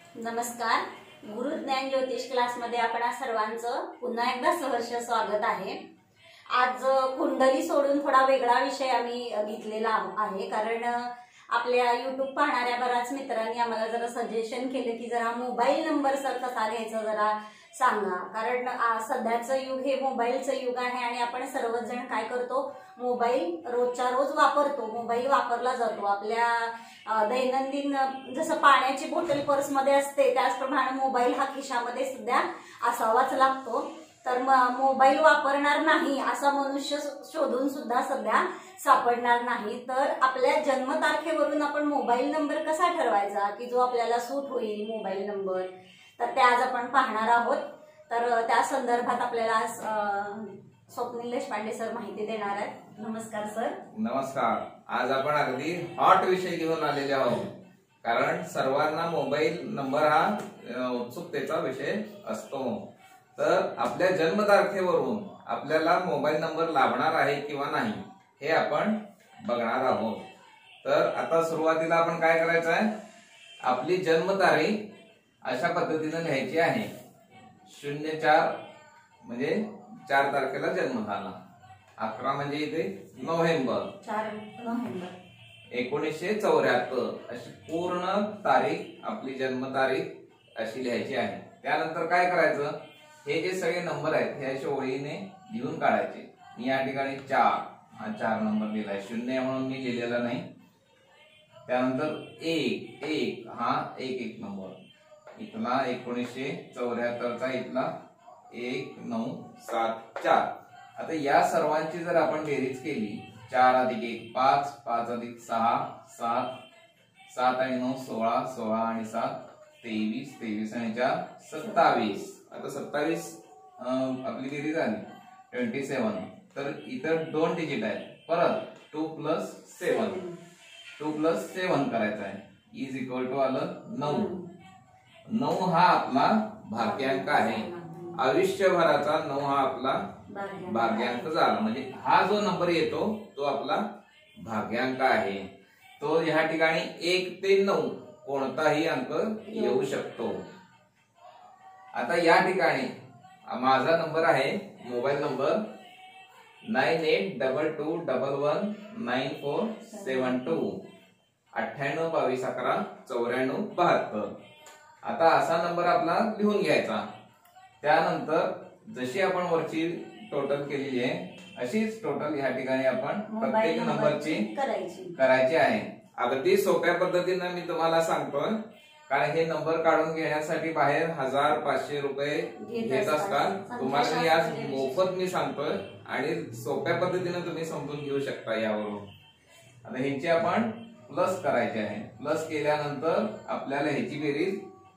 नमस्कार. गुरु ज्ञान ज्योतिष क्लासमध्ये आपणा सर्वांचं पुन्हा एकदा सहर्ष स्वागत आहे. आज कुंडली सोडून थोडा वेगळा विषय आम्ही घेतलेला आहे, कारण आपल्या YouTube पाहणाऱ्या बऱ्याच मित्रांनी आम्हाला जरा सजेशन केले की जरा मोबाईल नंबर सर कसा घ्यायचा जरा सांगा. कारण सध्याचं युग हे मोबाईलचं युग आहे आणि आपण सर्वजण काय करतो, मोबाईल रोजच्या रोज वापरतो. मोबाईल वापरला जातो आपल्या दैनंदिन, जसं पाण्याची बॉटल पर्समध्ये असते त्याचप्रमाणे मोबाईल हा खिशामध्ये सध्या असावाच लागतो. तर मोबाईल वापरणार नाही असा मनुष्य शोधून सुद्धा सध्या सापडणार नाही. तर आपल्या जन्मतारखेवरून आपण मोबाईल नंबर कसा ठरवायचा की जो आपल्याला सूट होईल मोबाईल नंबर, तर ते आज आपण पाहणार आहोत. तर त्या संदर्भात आपल्याला आज स्वप्नील देशपांडे सर माहिती देणार आहेत. नमस्कार सर. नमस्कार. आज आपण अगदी हॉट विषय घेऊन आलेले आहोत, कारण सर्वांना मोबाईल नंबर हा उत्सुकतेचा विषय असतो. तर आपल्या जन्मतारखेवरून आपल्याला मोबाईल नंबर लाभणार आहे किंवा नाही हे आपण बघणार आहोत. तर आता सुरुवातीला आपण काय करायचं आहे, आपली जन्मतारीख अशा पद्धतीने लिहायची आहे. 04 म्हणजे 4 तारखेला जन्म झाला. 11 म्हणजे इथे नोव्हेंबर, 4 नोव्हेंबर 1974 अशी पूर्ण तारीख, आपली जन्मतारीख अशी लिहायची आहे. त्यानंतर काय करायचं, हे जे सगळे नंबर आहेत हे अशा ओळीने लिहून काढायचे. मी या ठिकाणी 4 हा 4 नंबर लिहिलाय, 0 म्हणून मी लिहिलेला नाही. त्यानंतर 1 हा 1 नंबर इथला 1974चा इथला 1974. आता या सर्वांची जर आपण बेरीज केली, 4 अधिक 1 5, 5 अधिक 6 7, 7 आणि 9 16, 16 आणि 7 23, 23 आणि 4 27. आता 27 आपली बेरीज आली 27. तर इतर 2 डिजिट आहेत, परत 2 + 7, 2 + 7 करायचं आहे, इज इक्वल टू आलं 9. 9 हा आपला भाग्यांक आहे. आयुष्यभराचा 9 हा आपला भाग्यांक झाला. म्हणजे हा जो नंबर येतो तो आपला भाग्यांक आहे. तो या ठिकाणी 1 ते 9 कोणताही अंक येऊ शकतो. आता या ठिकाणी माझा नंबर आहे, मोबाईल नंबर 9822119472, 98 22 11 94 72. आता असा नंबर आपला लिहून घ्यायचा. त्यानंतर जशी आपण वरची टोटल केलेली आहे अशीच टोटल या ठिकाणी आपण प्रत्येक नंबरची करायची आहे. अगदी सोप्या पद्धतीने मी तुम्हाला सांगतोय, कारण हे नंबर काढून घेण्यासाठी बाहेर 1000-500 रुपये घेत असतात. तुम्हाला मी आज मोफत मी सांगतोय आणि सोप्या पद्धतीने तुम्ही समजून घेऊ शकता यावरून. आता ह्याची आपण प्लस करायची आहे. प्लस केल्यानंतर आपल्याला ह्याची बेरीज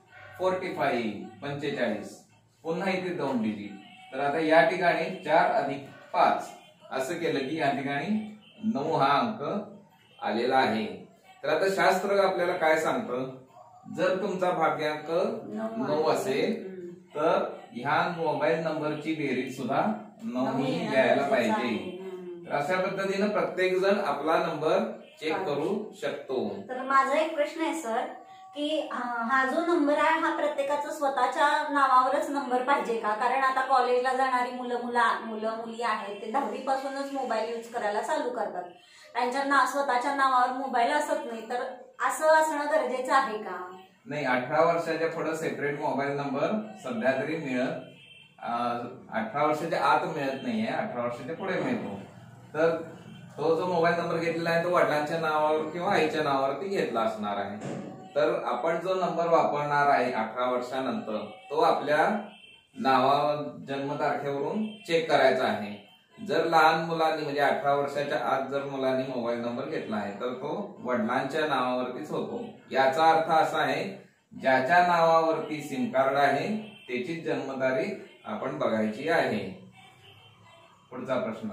45 पुन्हा इथे 2 डिजिट. तर आता या ठिकाणी 4 अधिक 5 असं केलं की या ठिकाणी 9 हा अंक आलेला आहे. तर आता शास्त्र आपल्याला काय सांगतं, जर तुमचा भाग्यांक 9 असेल तर ह्या मोबाईल नंबरची बेरीज सुद्धा 9 ही यायला पाहिजे. अशा पद्धतीने प्रत्येक जण आपला नंबर चेक करू शकतो. तर माझा एक प्रश्न आहे सर, की हा जो नंबर आहे हा प्रत्येकाचा स्वतःच्या नावावरच नंबर पाहिजे का? कारण आता कॉलेजला जाणारी मुलं मुली आहेत ते 10वी पासूनच मोबाईल यूज करायला चालू करतात. त्यांच्या स्वतःच्या नावावर मोबाईल असत नाही, तर असं असणं गरजेचं आहे का? नाही, 18 वर्षाच्या पुढे सेपरेट मोबाईल नंबर सध्या तरी मिळत, 18 वर्षाच्या आत मिळत नाहीये, 18 वर्षाच्या पुढे मिळतो. तर तो जो मोबाईल नंबर घेतलेला आहे तो वडिलांच्या नावावर किंवा आईच्या नावावरती घेतला असणार आहे. तर आपण जो नंबर वापरणार आहे 18 वर्षानंतर तो आपल्या नावा जन्मतारखेवरून चेक करायचा आहे. जर लहान मुलांनी म्हणजे 18 वर्षाच्या आत जर मुलांनी मोबाईल नंबर घेतला आहे तर तो वडिलांच्या नावावरतीच होतो. याचा अर्थ असा आहे, ज्याच्या नावावरती सिम कार्ड आहे त्याची जन्मतारीख आपण बघायची आहे. पुढचा प्रश्न.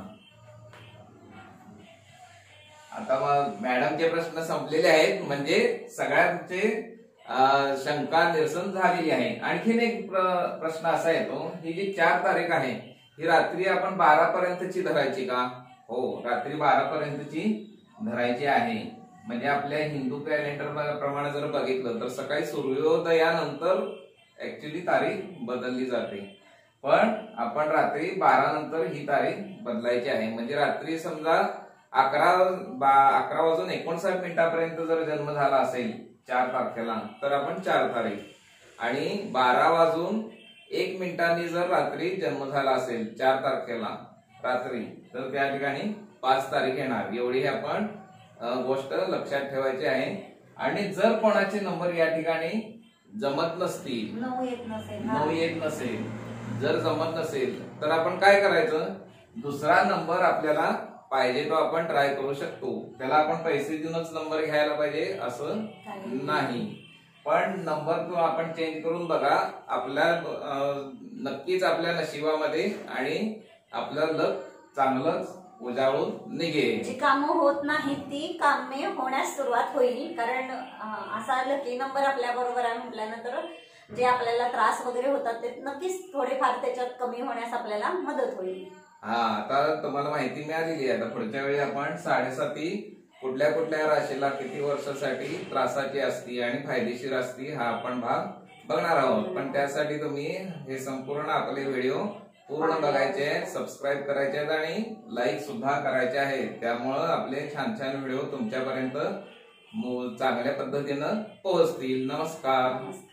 आता मग मॅडमचे प्रश्न संपलेले आहेत, म्हणजे सगळ्यांचे शंका निरसन झालेली आहे. आणखीन एक प्रश्न असा येतो, ही जी 4 तारीख आहे ही रात्री आपण 12 पर्यंतची धरायची का? हो, रात्री 12 पर्यंतची धरायची आहे. म्हणजे आपल्या हिंदू कॅलेंडर प्रमाणे जर बघितलं तर सकाळी सूर्योदयानंतर ऍक्च्युली तारीख बदलली जाते, पण आपण रात्री 12 नंतर ही तारीख बदलायची आहे. म्हणजे रात्री समजा 11 वाजून 59 मिनिटापर्यंत जर जन्म झाला असेल 4 तारखेला तर आपण 4 तारीख, आणि 12 वाजून 1 मिनिटांनी जर रात्री जन्म झाला असेल 4 तारखेला रात्री तर त्या ठिकाणी 5 तारीख येणार. एवढी आपण गोष्ट लक्षात ठेवायची आहे. आणि जर कोणाचे नंबर या ठिकाणी जमत नसतील, 9 येत नसेल, 9 येत नसेल, जर जमत नसेल तर आपण काय करायचं, दुसरा नंबर आपल्याला पाहिजे तो आपण ट्राय करू शकतो. त्याला आपण पैसे देऊनच नंबर घ्यायला पाहिजे असं नाही, पण नंबर तो आपण चेंज करून बघा, आपल्या नक्कीच आपल्या नशिबामध्ये आणि आपलं लक चांगलंच उजाळून निघेल. जी कामं होत नाहीत ती कामे होण्यास सुरुवात होईल. कारण असा लकी नंबर आपल्या बरोबर आहे म्हटल्यानंतर जे आपल्याला त्रास वगैरे होतात ते नक्कीच थोडेफार त्याच्यात कमी होण्यास आपल्याला मदत होईल. आता तुम्हाला माहिती मिळालेली आहे. आता पुढच्या वेळी आपण 7.5 कुठल्या कुठल्या राशीला किती वर्षासाठी त्रासाची असती आणि फायदेशीर असती हा आपण भाग बघणार आहोत. पण त्यासाठी तुम्ही हे संपूर्ण आपले व्हिडिओ पूर्ण बघायचे, सबस्क्राईब करायचे आहेत आणि लाईक सुद्धा करायचे आहेत. त्यामुळं आपले छान छान व्हिडिओ तुमच्यापर्यंत चांगल्या पद्धतीनं पोहोचतील. नमस्कार.